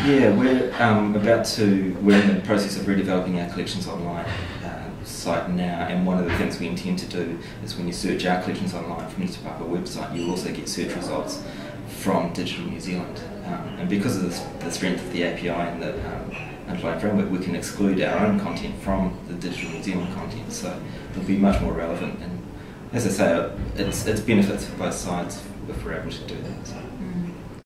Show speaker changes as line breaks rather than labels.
Yeah, we're in the process of redeveloping our collections online site now, and one of the things we intend to do is when you search our collections online from the Te Papa website, you'll also get search results from Digital New Zealand. And because of the strength of the API and the underlying framework, we can exclude our own content from the Digital New Zealand content, so it'll be much more relevant. And as I say, it's benefits for both sides if we're able to do that. So.